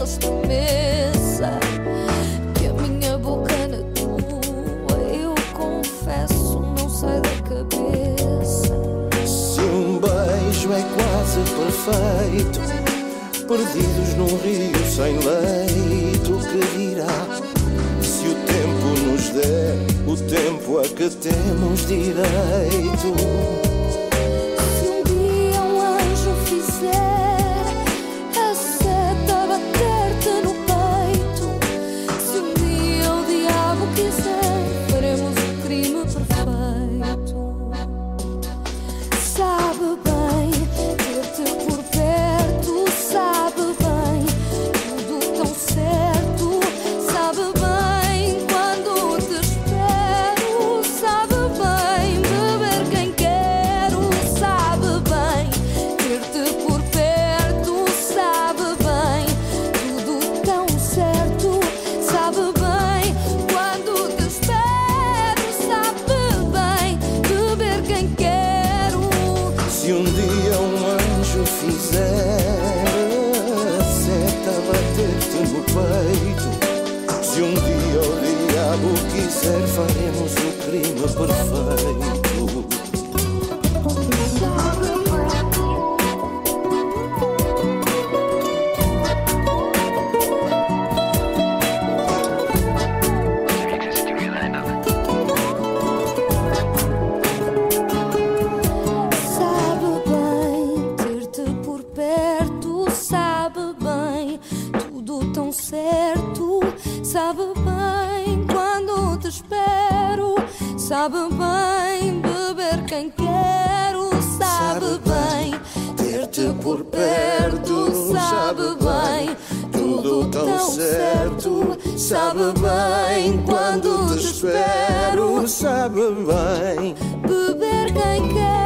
nesta mesa, que a minha boca na tua, eu confesso, não sai da cabeça. Se um beijo é quase perfeito, perdidos num rio sem leito, que dirá? Se o tempo nos der o tempo a que temos direito. Se um dia um anjo fizer a seta bater-te no peito, se um dia o diabo quiser, faremos o crime perfeito. Sabe bem ter-te por perto, sabe bem tudo tão certo, sabe bem quando te espero, sabe bem beber quem quero, sabe bem ter-te por perto, sabe bem tudo tão certo, sabe bem quando te espero, sabe bem beber quem quero. Se um dia um anjo fizer a seta bater-te no peito, se um dia o diabo quiser, faremos o crime perfeito. Sabe bem ter-te por perto, sabe bem tudo tão certo, sabe bem quando te espero, sabe bem beber quem quero, sabe bem ter-te por perto, sabe bem tudo tão certo, sabe bem quando te espero, Sabe bem beber quem quero.